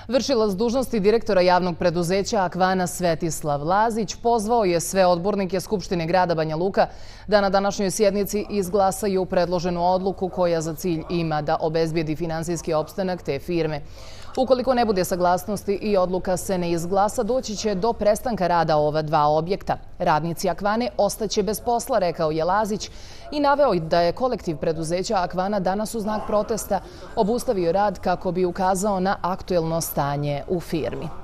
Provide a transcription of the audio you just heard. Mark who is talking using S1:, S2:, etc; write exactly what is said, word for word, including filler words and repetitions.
S1: Vršilac dužnosti direktora javnog preduzeća Akvana Svetislav Lazić pozvao je sve odbornike Skupštine grada Banja Luka da na današnjoj sjednici izglasaju predloženu odluku koja za cilj ima da obezbijedi finansijski opstanak te firme. Ukoliko ne bude saglasnosti i odluka se ne izglasa, doći će do prestanka rada ova dva objekta. Radnici Akvane ostaće bez posla, rekao je Lazić i naveo da je kolektiv preduzeća Akvana danas u znak protesta obustavio rad kako bi ukazao na aktuelno stanje u firmi.